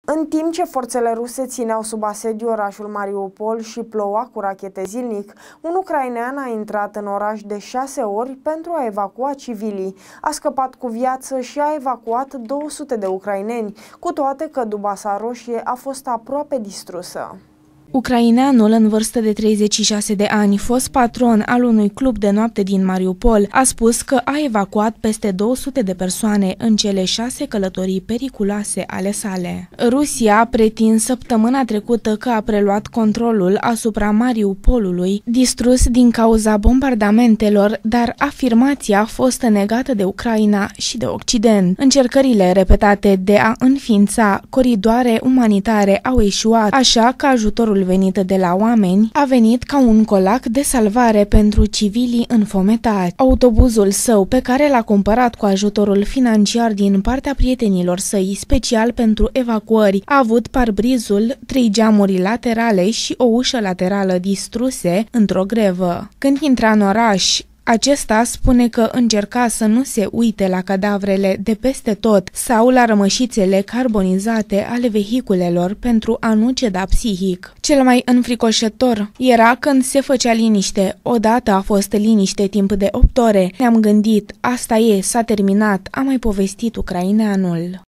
În timp ce forțele ruse țineau sub asediu orașul Mariupol și ploua cu rachete zilnic, un ucrainean a intrat în oraș de 6 ori pentru a evacua civilii. A scăpat cu viață și a evacuat 200 de ucraineni, cu toate că Dubasa Roșie a fost aproape distrusă. Ucraineanul, în vârstă de 36 de ani, fost patron al unui club de noapte din Mariupol, a spus că a evacuat peste 200 de persoane în cele 6 călătorii periculoase ale sale. Rusia a pretins săptămâna trecută că a preluat controlul asupra Mariupolului, distrus din cauza bombardamentelor, dar afirmația a fost negată de Ucraina și de Occident. Încercările repetate de a înființa coridoare umanitare au eșuat, așa că ajutorul venit de la oameni a venit ca un colac de salvare pentru civilii înfometați. Autobuzul său, pe care l-a cumpărat cu ajutorul financiar din partea prietenilor săi, special pentru evacuări, a avut parbrizul, 3 geamuri laterale și o ușă laterală distruse într-o grevă. Când intra în oraș, acesta spune că încerca să nu se uite la cadavrele de peste tot sau la rămășițele carbonizate ale vehiculelor pentru a nu ceda psihic. Cel mai înfricoșător era când se făcea liniște. Odată a fost liniște timp de 8 ore. Ne-am gândit, asta e, s-a terminat, a mai povestit ucraineanul.